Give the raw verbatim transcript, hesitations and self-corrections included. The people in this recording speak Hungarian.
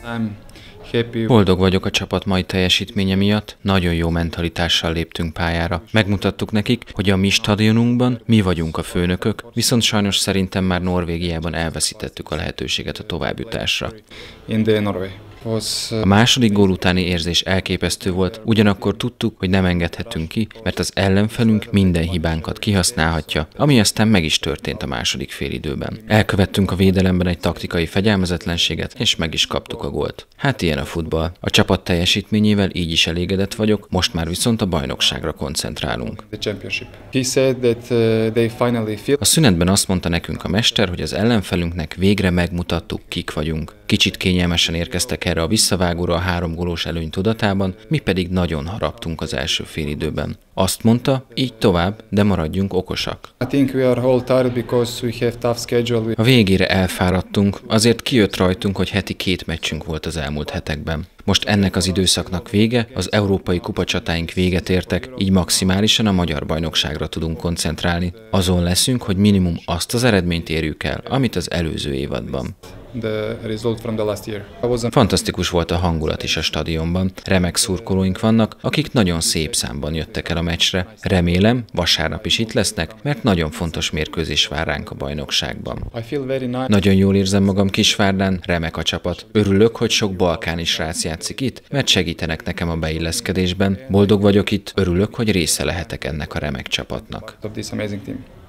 Boldog vagyok a csapat mai teljesítménye miatt, nagyon jó mentalitással léptünk pályára. Megmutattuk nekik, hogy a mi stadionunkban mi vagyunk a főnökök, viszont sajnos szerintem már Norvégiában elveszítettük a lehetőséget a továbbjutásra. A második gól utáni érzés elképesztő volt, ugyanakkor tudtuk, hogy nem engedhetünk ki, mert az ellenfelünk minden hibánkat kihasználhatja, ami aztán meg is történt a második félidőben. Elkövettünk a védelemben egy taktikai fegyelmezetlenséget, és meg is kaptuk a gólt. Hát ilyen a futball. A csapat teljesítményével így is elégedett vagyok, most már viszont a bajnokságra koncentrálunk. A szünetben azt mondta nekünk a mester, hogy az ellenfelünknek végre megmutattuk, kik vagyunk. Kicsit kényelmesen érkeztek erre a visszavágóra a három gólós előny tudatában, mi pedig nagyon haraptunk az első félidőben. Azt mondta, így tovább, de maradjunk okosak. A végére elfáradtunk, azért kijött rajtunk, hogy heti két meccsünk volt az elmúlt hetekben. Most ennek az időszaknak vége, az európai kupacsatáink véget értek, így maximálisan a magyar bajnokságra tudunk koncentrálni. Azon leszünk, hogy minimum azt az eredményt érjük el, amit az előző évadban. Fantasztikus volt a hangulat is a stadionban. Remek szurkolóink vannak, akik nagyon szép számban jöttek el a meccsre. Remélem, vasárnap is itt lesznek, mert nagyon fontos mérkőzés vár ránk a bajnokságban. Nagyon jól érzem magam Kisvárdán, remek a csapat. Örülök, hogy sok balkáni srác játszik itt, mert segítenek nekem a beilleszkedésben. Boldog vagyok itt, örülök, hogy része lehetek ennek a remek csapatnak.